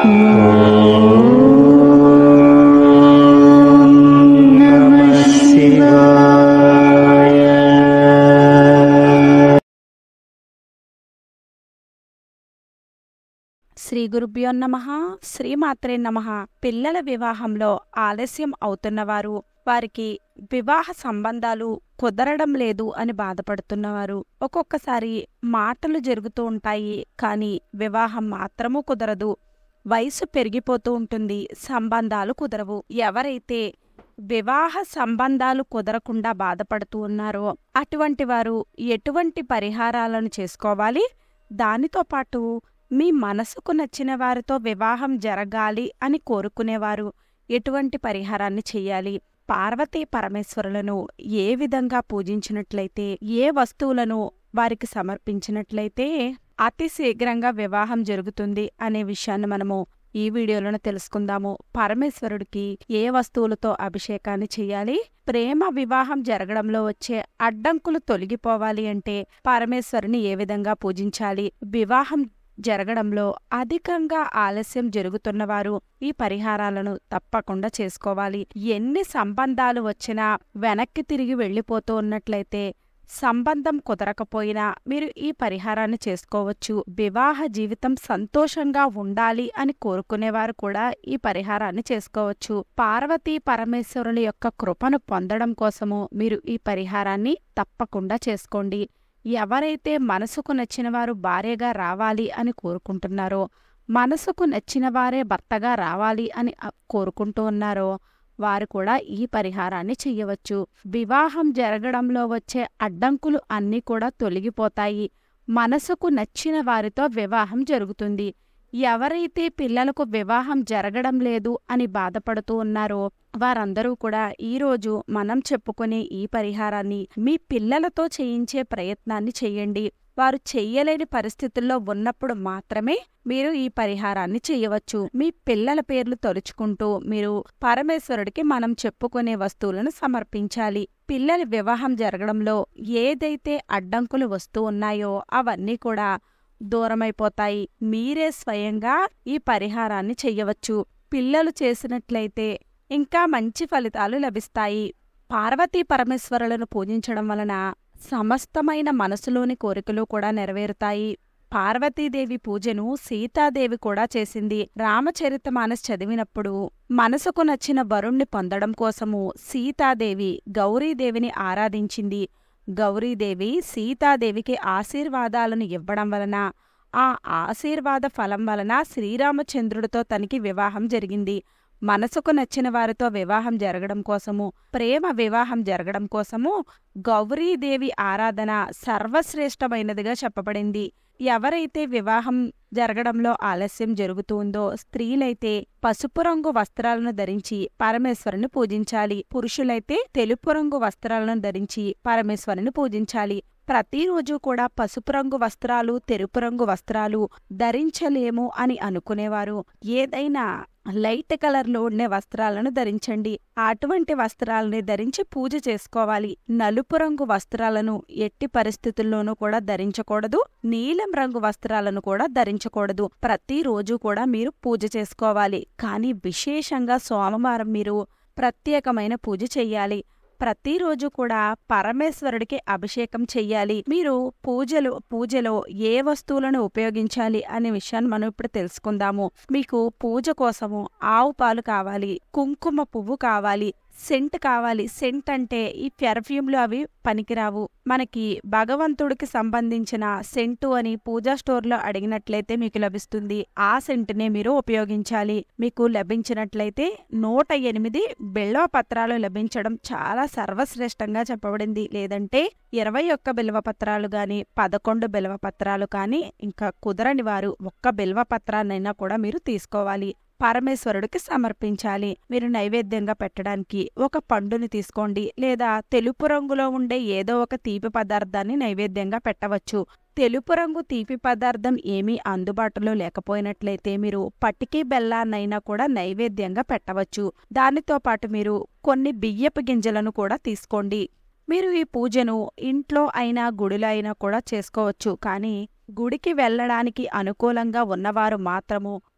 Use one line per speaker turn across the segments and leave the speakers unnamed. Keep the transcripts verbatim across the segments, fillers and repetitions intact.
శ్రీ గురుభ్యో నమః. శ్రీమాత్రే నమః. పిల్లల వివాహంలో ఆలస్యం అవుతున్నవారు, వారికి వివాహ సంబంధాలు కుదరడం లేదు అని బాధపడుతున్నవారు, ఒక్కొక్కసారి మాటలు జరుగుతూ ఉంటాయి కానీ వివాహం మాత్రము కుదరదు, వయసు పెరిగిపోతూ ఉంటుంది, సంబంధాలు కుదరవు. ఎవరైతే వివాహ సంబంధాలు కుదరకుండా బాధపడుతూ ఉన్నారో అటువంటి వారు ఎటువంటి పరిహారాలను చేసుకోవాలి, దానితో పాటు మీ మనసుకు నచ్చిన వారితో వివాహం జరగాలి అని కోరుకునేవారు ఎటువంటి పరిహారాన్ని చెయ్యాలి, పార్వతీ పరమేశ్వరులను ఏ విధంగా పూజించినట్లయితే, ఏ వస్తువులను వారికి సమర్పించినట్లయితే అతి శీఘ్రంగా వివాహం జరుగుతుంది అనే విషయాన్ని మనము ఈ వీడియోలోనే తెలుసుకుందాము. పరమేశ్వరుడికి ఏ వస్తువులతో అభిషేకాన్ని చెయ్యాలి, ప్రేమ వివాహం జరగడంలో వచ్చే అడ్డంకులు తొలగిపోవాలి అంటే పరమేశ్వరుని ఏ విధంగా పూజించాలి, వివాహం జరగడంలో అధికంగా ఆలస్యం జరుగుతున్నవారు ఈ పరిహారాలను తప్పకుండా చేసుకోవాలి. ఎన్ని సంబంధాలు వచ్చినా వెనక్కి తిరిగి వెళ్ళిపోతూ ఉన్నట్లయితే, సంబంధం కుదరకపోయినా మీరు ఈ పరిహారాన్ని చేసుకోవచ్చు. వివాహ జీవితం సంతోషంగా ఉండాలి అని కోరుకునేవారు కూడా ఈ పరిహారాన్ని చేసుకోవచ్చు. పార్వతీ పరమేశ్వరుల యొక్క కృపను పొందడం కోసము మీరు ఈ పరిహారాన్ని తప్పకుండా చేసుకోండి. ఎవరైతే మనసుకు నచ్చినవారు భార్యగా రావాలి అని కోరుకుంటున్నారో, మనసుకు నచ్చిన వారే భర్తగా రావాలి అని కోరుకుంటూ ఉన్నారో వారు కూడా ఈ పరిహారాన్ని చెయ్యవచ్చు. వివాహం జరగడంలో వచ్చే అడ్డంకులు అన్నీ కూడా తొలగిపోతాయి. మనసుకు నచ్చిన వారితో వివాహం జరుగుతుంది. ఎవరైతే పిల్లలకు వివాహం జరగడం లేదు అని బాధపడుతూ ఉన్నారో వారందరూ కూడా ఈరోజు మనం చెప్పుకునే ఈ పరిహారాన్ని మీ పిల్లలతో చేయించే ప్రయత్నాన్ని చెయ్యండి. వారు చెయ్యలేని పరిస్థితుల్లో ఉన్నప్పుడు మాత్రమే మీరు ఈ పరిహారాన్ని చెయ్యవచ్చు. మీ పిల్లల పేర్లు తలుచుకుంటూ మీరు పరమేశ్వరుడికి మనం చెప్పుకునే వస్తువులను సమర్పించాలి. పిల్లల వివాహం జరగడంలో ఏదైతే అడ్డంకులు వస్తూ ఉన్నాయో అవన్నీ కూడా దూరమైపోతాయి. మీరే స్వయంగా ఈ పరిహారాన్ని చెయ్యవచ్చు. పిల్లలు చేసినట్లయితే ఇంకా మంచి ఫలితాలు లభిస్తాయి. పార్వతీ పరమేశ్వరులను పూజించడం వలన సమస్తమైన మనసులోని కోరికలు కూడా నెరవేరుతాయి. పార్వతీదేవి పూజను సీతాదేవి కూడా చేసింది. రామచరితమానస్ చదివినప్పుడు మనసుకు నచ్చిన వరుణ్ణి పొందడం కోసము సీతాదేవి గౌరీదేవిని ఆరాధించింది. గౌరీదేవి సీతాదేవికి ఆశీర్వాదాలను ఇవ్వడం వలన, ఆ ఆశీర్వాద ఫలం వలన శ్రీరామచంద్రుడితో తనకి వివాహం జరిగింది. మనసుకు నచ్చిన వారితో వివాహం జరగడం కోసము, ప్రేమ వివాహం జరగడం కోసము గౌరీదేవి ఆరాధన సర్వశ్రేష్టమైనదిగా చెప్పబడింది. ఎవరైతే వివాహం జరగడంలో ఆలస్యం జరుగుతుందో స్త్రీలైతే పసుపు రంగు వస్త్రాలను ధరించి పరమేశ్వరుని పూజించాలి. పురుషులైతే తెలుపు రంగు వస్త్రాలను ధరించి పరమేశ్వరుని పూజించాలి. ప్రతిరోజు కూడా పసుపు రంగు వస్త్రాలు, తెలుపు రంగు వస్త్రాలు ధరించలేము అని అనుకునేవారు ఏదైనా లైట్ కలర్లో ఉండే వస్త్రాలను ధరించండి. అటువంటి వస్త్రాలని ధరించి పూజ చేసుకోవాలి. నలుపు రంగు వస్త్రాలను ఎట్టి పరిస్థితుల్లోనూ కూడా ధరించకూడదు. నీలం రంగు వస్త్రాలను కూడా ధరించకూడదు. ప్రతిరోజు కూడా మీరు పూజ చేసుకోవాలి. కానీ విశేషంగా సోమవారం మీరు ప్రత్యేకమైన పూజ చెయ్యాలి. ప్రతిరోజు కూడా పరమేశ్వరుడికి అభిషేకం చెయ్యాలి. మీరు పూజలు పూజలో ఏ వస్తువులను ఉపయోగించాలి అనే విషయాన్ని మనం ఇప్పుడు తెలుసుకుందాము. మీకు పూజ కోసము ఆవు పాలు కావాలి, కుంకుమ పువ్వు కావాలి, సెంట్ కావాలి. సెంట్ అంటే ఈ పెర్ఫ్యూమ్లు అవి పనికిరావు. మనకి భగవంతుడికి సంబంధించిన సెంటు అని పూజా స్టోర్లో అడిగినట్లయితే మీకు లభిస్తుంది. ఆ సెంటునే మీరు ఉపయోగించాలి. మీకు లభించినట్లయితే నూట ఎనిమిది బిల్వ పత్రాలు లభించడం చాలా సర్వశ్రేష్టంగా చెప్పబడింది. లేదంటే ఇరవై ఒక్క బిల్వ పత్రాలు గాని, పదకొండు బిల్వ పత్రాలు కానీ, ఇంకా కుదరని వారు ఒక్క బిల్వ పత్రాన్నైనా కూడా మీరు తీసుకోవాలి. పరమేశ్వరుడికి సమర్పించాలి. మీరు నైవేద్యంగా పెట్టడానికి ఒక పండుని తీసుకోండి, లేదా తెలుపు రంగులో ఉండే ఏదో ఒక తీపి పదార్థాన్ని నైవేద్యంగా పెట్టవచ్చు. తెలుపు రంగు తీపి పదార్థం ఏమీ అందుబాటులో లేకపోయినట్లయితే మీరు పటికి బెల్లాన్నైనా కూడా నైవేద్యంగా పెట్టవచ్చు. దానితో పాటు మీరు కొన్ని బియ్యపు గింజలను కూడా తీసుకోండి. మీరు ఈ పూజను ఇంట్లో అయినా గుడిలో అయినా కూడా చేసుకోవచ్చు. కానీ గుడికి వెళ్ళడానికి అనుకూలంగా ఉన్నవారు మాత్రము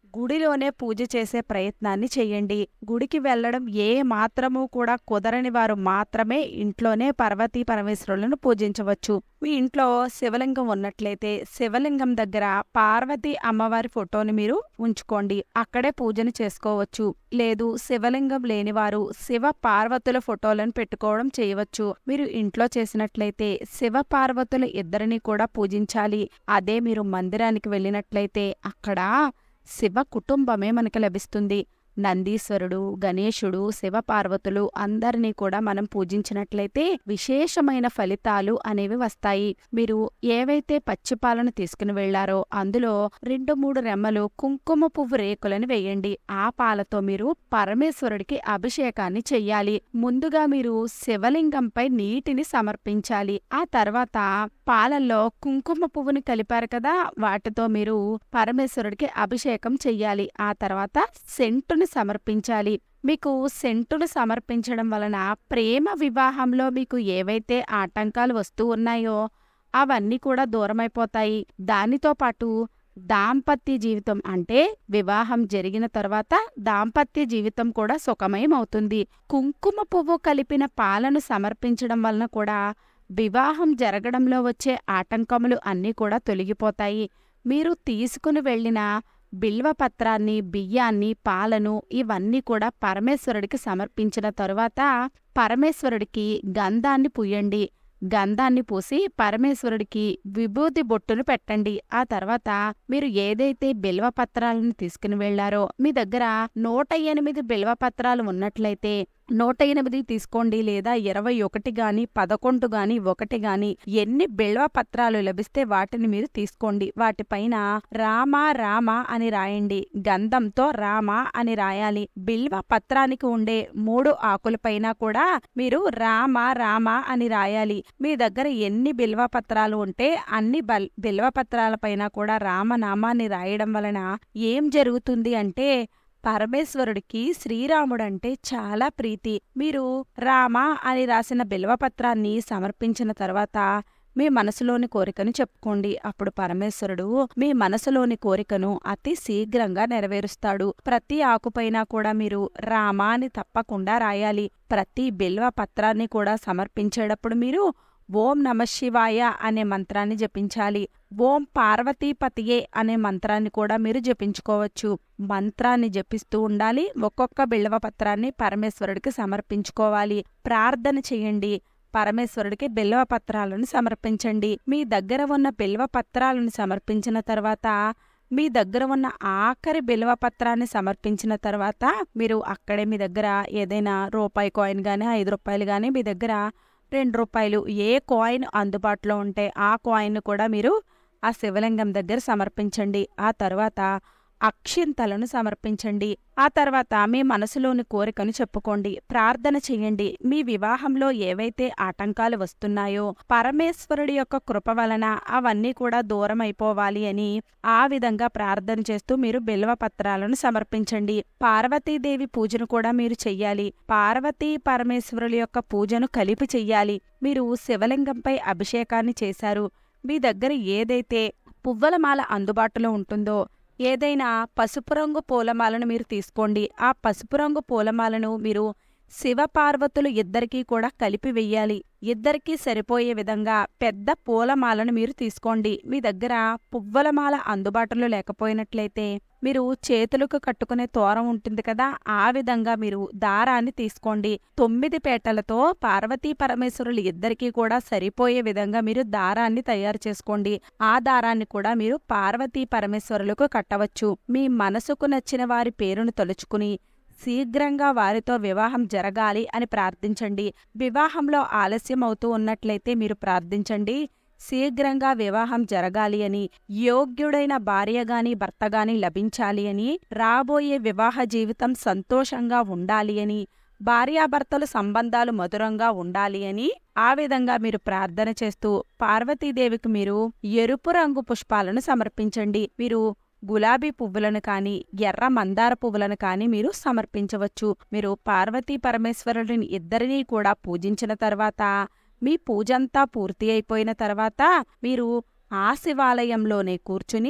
గుడిలోనే పూజ చేసే ప్రయత్నాన్ని చెయ్యండి. గుడికి వెళ్ళడం ఏ మాత్రము కూడా కుదరని వారు మాత్రమే ఇంట్లోనే పార్వతీ పరమేశ్వరులను పూజించవచ్చు. మీ ఇంట్లో శివలింగం ఉన్నట్లయితే శివలింగం దగ్గర పార్వతీ అమ్మవారి ఫోటోని మీరు ఉంచుకోండి. అక్కడే పూజను చేసుకోవచ్చు. లేదు శివలింగం లేనివారు శివ పార్వతుల ఫోటోలను పెట్టుకోవడం చేయవచ్చు. మీరు ఇంట్లో చేసినట్లయితే శివ పార్వతుల ఇద్దరిని కూడా పూజించాలి. అదే మీరు మందిరానికి వెళ్ళినట్లయితే అక్కడ శివ కుటుంబమే మనకు లభిస్తుంది. నందీశ్వరుడు, గణేశుడు, శివపార్వతులు అందరినీ కూడా మనం పూజించినట్లయితే విశేషమైన ఫలితాలు అనేవి వస్తాయి. మీరు ఏవైతే పచ్చిపాలను తీసుకుని వెళ్లారో అందులో రెండు మూడు రెమ్మలు కుంకుమ పువ్వు రేకులను వేయండి. ఆ పాలతో మీరు పరమేశ్వరుడికి అభిషేకాన్ని చెయ్యాలి. ముందుగా మీరు శివలింగంపై నీటిని సమర్పించాలి. ఆ తర్వాత పాలల్లో కుంకుమ పువ్వుని కలిపారు కదా, వాటితో మీరు పరమేశ్వరుడికి అభిషేకం చెయ్యాలి. ఆ తర్వాత సెంటుని సమర్పించాలి. మీకు సెంటును సమర్పించడం వలన ప్రేమ వివాహంలో మీకు ఏవైతే ఆటంకాలు వస్తూ ఉన్నాయో అవన్నీ కూడా దూరమైపోతాయి. దానితో పాటు దాంపత్య జీవితం అంటే వివాహం జరిగిన తర్వాత దాంపత్య జీవితం కూడా సుఖమయం అవుతుంది. కుంకుమ పువ్వు కలిపిన పాలను సమర్పించడం వలన కూడా వివాహం జరగడంలో వచ్చే ఆటంకములు అన్నీ కూడా తొలగిపోతాయి. మీరు తీసుకుని వెళ్ళిన బిల్వపత్రాన్ని, బియ్యాన్ని, పాలను ఇవన్నీ కూడా పరమేశ్వరుడికి సమర్పించిన తరువాత పరమేశ్వరుడికి గంధాన్ని పూయండి. గంధాన్ని పూసి పరమేశ్వరుడికి విభూతి బొట్టును పెట్టండి. ఆ తర్వాత మీరు ఏదైతే బిల్వపత్రాలను తీసుకుని వెళ్లారో మీ దగ్గర నూట ఎనిమిది బిల్వపత్రాలు ఉన్నట్లయితే నూట ఎనిమిది తీసుకోండి. లేదా ఇరవై ఒకటి గాని పదకొండు గాని ఒకటి గాని ఎన్ని బిల్వ పత్రాలు లభిస్తే వాటిని మీరు తీసుకోండి. వాటిపైన రామ రామ అని రాయండి. గంధంతో రామ అని రాయాలి. బిల్వ పత్రానికి ఉండే మూడు ఆకులపైన కూడా మీరు రామ రామ అని రాయాలి. మీ దగ్గర ఎన్ని బిల్వ పత్రాలు ఉంటే అన్ని బల్ బిల్వ పత్రాలపైన కూడా రామనామాన్ని రాయడం వలన ఏం జరుగుతుంది అంటే పరమేశ్వరుడికి శ్రీరాముడంటే చాలా ప్రీతి. మీరు రామ అని రాసిన బిల్వపత్రాన్ని సమర్పించిన తర్వాత మీ మనసులోని కోరికను చెప్పుకోండి. అప్పుడు పరమేశ్వరుడు మీ మనసులోని కోరికను అతి శీఘ్రంగా నెరవేరుస్తాడు. ప్రతి ఆకుపైన కూడా మీరు రామ అని తప్పకుండా రాయాలి. ప్రతి బిల్వ పత్రాన్ని కూడా సమర్పించేటప్పుడు మీరు ఓం నమ శివాయ అనే మంత్రాన్ని జపించాలి. ఓం పార్వతీపతియే అనే మంత్రాన్ని కూడా మీరు జపించుకోవచ్చు. మంత్రాన్ని జపిస్తూ ఉండాలి. ఒక్కొక్క బిల్వ పత్రాన్ని పరమేశ్వరుడికి సమర్పించుకోవాలి. ప్రార్థన చెయ్యండి. పరమేశ్వరుడికి బిల్వ పత్రాలను సమర్పించండి. మీ దగ్గర ఉన్న బిల్వ పత్రాలను సమర్పించిన తర్వాత మీ దగ్గర ఉన్న ఆఖరి బిల్వ పత్రాన్ని సమర్పించిన తర్వాత మీరు అక్కడే మీ దగ్గర ఏదైనా రూపాయి కాయిన్ గాని ఐదు రూపాయలు గాని మీ దగ్గర రెండు రూపాయలు ఏ కాయిన్ అందుబాటులో ఉంటే ఆ కాయిన్ కూడా మీరు ఆ శివలింగం దగ్గర సమర్పించండి. ఆ తర్వాత అక్షింతలను సమర్పించండి. ఆ తర్వాత మీ మనసులోని కోరికను చెప్పుకోండి. ప్రార్థన చెయ్యండి. మీ వివాహంలో ఏవైతే ఆటంకాలు వస్తున్నాయో పరమేశ్వరుడి యొక్క కృప వలన అవన్నీ కూడా దూరం అయిపోవాలి అని ఆ విధంగా ప్రార్థన చేస్తూ మీరు బిల్వ పత్రాలను సమర్పించండి. పార్వతీదేవి పూజను కూడా మీరు చెయ్యాలి. పార్వతీ పరమేశ్వరుల యొక్క పూజను కలిపి చెయ్యాలి. మీరు శివలింగంపై అభిషేకాన్ని చేశారు. మీ దగ్గర ఏదైతే పువ్వులమాల అందుబాటులో ఉంటుందో ఏదైనా పసుపు రంగు పూలమాలను మీరు తీసుకోండి. ఆ పసుపు రంగు పూలమాలను మీరు శివపార్వతులు ఇద్దరికీ కూడా కలిపి వెయ్యాలి. ఇద్దరికీ సరిపోయే విధంగా పెద్ద పూలమాలను మీరు తీసుకోండి. మీ దగ్గర పువ్వులమాల అందుబాటులో లేకపోయినట్లయితే మీరు చేతులకు కట్టుకునే తోరం ఉంటుంది కదా, ఆ విధంగా మీరు దారాన్ని తీసుకోండి. తొమ్మిది పేటలతో పార్వతీ పరమేశ్వరులు ఇద్దరికీ కూడా సరిపోయే విధంగా మీరు దారాన్ని తయారు చేసుకోండి. ఆ దారాన్ని కూడా మీరు పార్వతీ పరమేశ్వరులకు కట్టవచ్చు. మీ మనసుకు నచ్చిన వారి పేరును తలుచుకుని శీఘ్రంగా వారితో వివాహం జరగాలి అని ప్రార్థించండి. వివాహంలో ఆలస్యం అవుతూ ఉన్నట్లయితే మీరు ప్రార్థించండి శీఘ్రంగా వివాహం జరగాలి అని, యోగ్యుడైన భార్యగాని భర్తగాని లభించాలి అని, రాబోయే వివాహ జీవితం సంతోషంగా ఉండాలి అని, భార్యాభర్తల సంబంధాలు మధురంగా ఉండాలి అని ఆ విధంగా మీరు ప్రార్థన చేస్తూ పార్వతీదేవికి మీరు ఎరుపు రంగు పుష్పాలను సమర్పించండి. మీరు గులాబీ పువ్వులను కాని ఎర్ర మందార పువ్వులను కాని మీరు సమర్పించవచ్చు. మీరు పార్వతీ పరమేశ్వరుడిని ఇద్దరినీ కూడా పూజించిన తర్వాత మీ పూజంతా పూర్తి అయిపోయిన తర్వాత మీరు ఆ శివాలయంలోనే కూర్చుని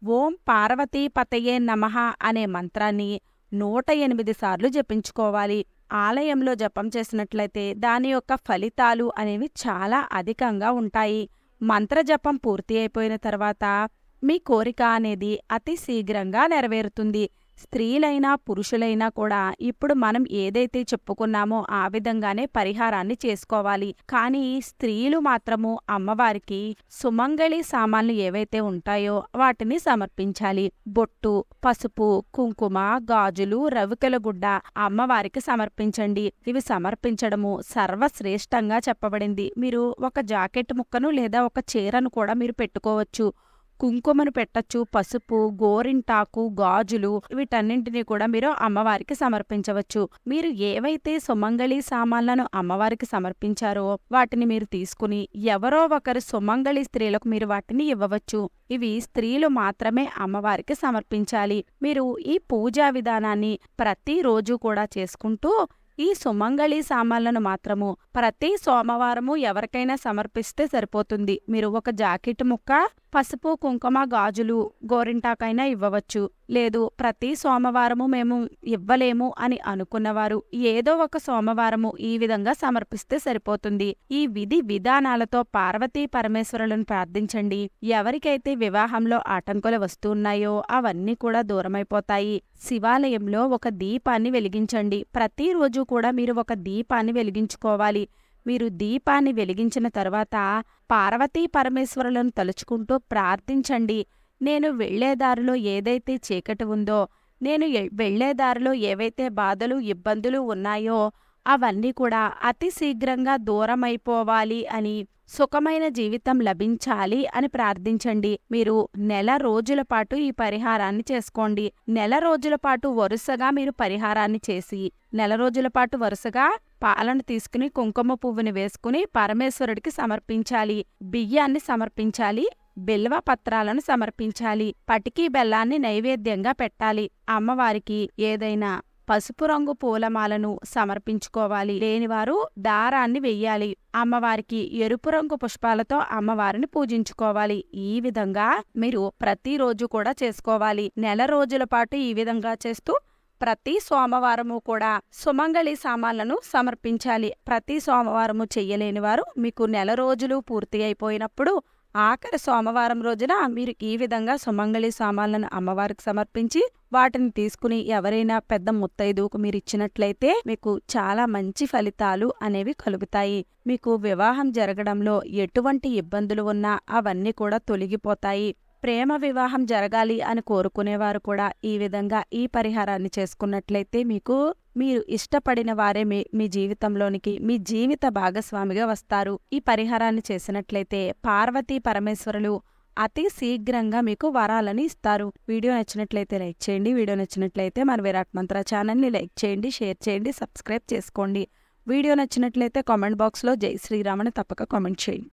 ఓం పార్వతీపతయే నమః అనే మంత్రాన్ని నూట ఎనిమిది సార్లు జపించుకోవాలి. ఆలయంలో జపం చేసినట్లయితే దాని యొక్క ఫలితాలు అనేవి చాలా అధికంగా ఉంటాయి. మంత్రజపం పూర్తి అయిపోయిన తర్వాత మీ కోరిక అనేది అతి శీఘ్రంగా నెరవేరుతుంది. స్త్రీలైనా పురుషులైనా కూడా ఇప్పుడు మనం ఏదైతే చెప్పుకున్నామో ఆ విధంగానే పరిహారాన్ని చేసుకోవాలి. కానీ స్త్రీలు మాత్రము అమ్మవారికి సుమంగళి సామాన్లు ఏవైతే ఉంటాయో వాటిని సమర్పించాలి. బొట్టు, పసుపు, కుంకుమ, గాజులు, రవికెల గుడ్డ అమ్మవారికి సమర్పించండి. ఇవి సమర్పించడము సర్వశ్రేష్టంగా చెప్పబడింది. మీరు ఒక జాకెట్ ముక్కను లేదా ఒక చీరను కూడా మీరు పెట్టుకోవచ్చు. కుంకుమను పెట్టచ్చు, పసుపు, గోరింటాకు, గాజులు వీటన్నింటినీ కూడా మీరు అమ్మవారికి సమర్పించవచ్చు. మీరు ఏవైతే సుమంగళి సామాన్లను అమ్మవారికి సమర్పించారో వాటిని మీరు తీసుకుని ఎవరో ఒకరు సుమంగళి స్త్రీలకు మీరు వాటిని ఇవ్వవచ్చు. ఇవి స్త్రీలు మాత్రమే అమ్మవారికి సమర్పించాలి. మీరు ఈ పూజా విధానాన్ని ప్రతిరోజు కూడా చేసుకుంటూ ఈ సుమంగళి సామాన్లను మాత్రము ప్రతి సోమవారము ఎవరికైనా సమర్పిస్తే సరిపోతుంది. మీరు ఒక జాకెట్ ముక్క, పసుపు, కుంకుమ, గాజులు, గోరింటాకైనా ఇవ్వవచ్చు. లేదు ప్రతి సోమవారము మేము ఇవ్వలేము అని అనుకున్నవారు ఏదో ఒక సోమవారము ఈ విధంగా సమర్పిస్తే సరిపోతుంది. ఈ విధి విధానాలతో పార్వతీ పరమేశ్వరులను ప్రార్థించండి. ఎవరికైతే వివాహంలో ఆటంకులు వస్తున్నాయో అవన్నీ కూడా దూరమైపోతాయి. శివాలయంలో ఒక దీపాన్ని వెలిగించండి. ప్రతిరోజు కూడా మీరు ఒక దీపాన్ని వెలిగించుకోవాలి. మీరు దీపాన్ని వెలిగించిన తర్వాత పార్వతీ పరమేశ్వరులను తలుచుకుంటూ ప్రార్థించండి. నేను వెళ్లేదారిలో ఏదైతే చీకటి ఉందో, నేను వెళ్లేదారిలో ఏవైతే బాధలు ఇబ్బందులు ఉన్నాయో అవన్నీ కూడా అతి శీఘ్రంగా దూరమైపోవాలి అని, సుఖమైన జీవితం లభించాలి అని ప్రార్థించండి. మీరు నెల రోజుల పాటు ఈ పరిహారాన్ని చేసుకోండి. నెల రోజుల పాటు వరుసగా మీరు పరిహారాన్ని చేసి నెల రోజుల పాటు వరుసగా పాలను తీసుకుని కుంకుమ పువ్వుని వేసుకుని పరమేశ్వరుడికి సమర్పించాలి. బియ్యాన్ని సమర్పించాలి. బిల్వ పత్రాలను సమర్పించాలి. పటికీ బెల్లాన్ని నైవేద్యంగా పెట్టాలి. అమ్మవారికి ఏదైనా పసుపు రంగు పూలమాలను సమర్పించుకోవాలి. లేనివారు దారాన్ని వెయ్యాలి. అమ్మవారికి ఎరుపు రంగు పుష్పాలతో అమ్మవారిని పూజించుకోవాలి. ఈ విధంగా మీరు ప్రతిరోజు కూడా చేసుకోవాలి. నెల రోజుల పాటు ఈ విధంగా చేస్తూ ప్రతి సోమవారము కూడా సుమంగళి సామాన్లను సమర్పించాలి. ప్రతి సోమవారము చెయ్యలేని వారు మీకు నెల రోజులు పూర్తి అయిపోయినప్పుడు ఆఖరి సోమవారం రోజున మీరు ఈ విధంగా సుమంగళి సామాన్లను అమ్మవారికి సమర్పించి వాటిని తీసుకుని ఎవరైనా పెద్ద ముత్తైదువుకు మీరు ఇచ్చినట్లయితే మీకు చాలా మంచి ఫలితాలు అనేవి కలుగుతాయి. మీకు వివాహం జరగడంలో ఎటువంటి ఇబ్బందులు ఉన్నా అవన్నీ కూడా తొలగిపోతాయి. ప్రేమ వివాహం జరగాలి అని కోరుకునేవారు కూడా ఈ విధంగా ఈ పరిహారాన్ని చేసుకున్నట్లయితే మీకు మీరు ఇష్టపడిన వారే మీ మీ జీవితంలోనికి మీ జీవిత భాగస్వామిగా వస్తారు. ఈ పరిహారాన్ని చేసినట్లయితే పార్వతీ పరమేశ్వరులు అతి శీఘ్రంగా మీకు వరాలని ఇస్తారు. వీడియో నచ్చినట్లయితే లైక్ చేయండి. వీడియో నచ్చినట్లయితే మన విరాట్ మంత్ర ఛానల్ని లైక్ చేయండి, షేర్ చేయండి, సబ్స్క్రైబ్ చేసుకోండి. వీడియో నచ్చినట్లయితే కామెంట్ బాక్స్లో జై శ్రీరామ్ అని తప్పక కామెంట్ చేయండి.